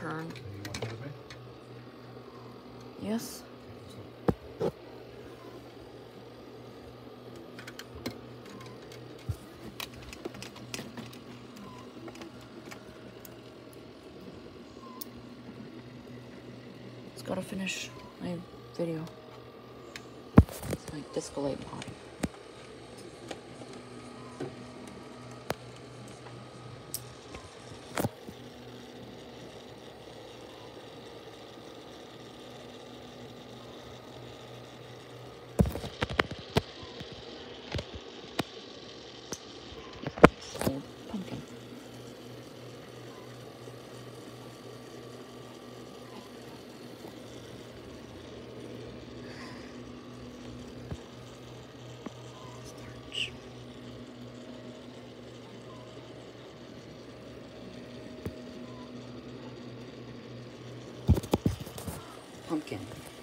turn. You want that way? Yes. Let's go to finish my video. It's my Disco Light pot. Old pumpkin. Starch. Pumpkin.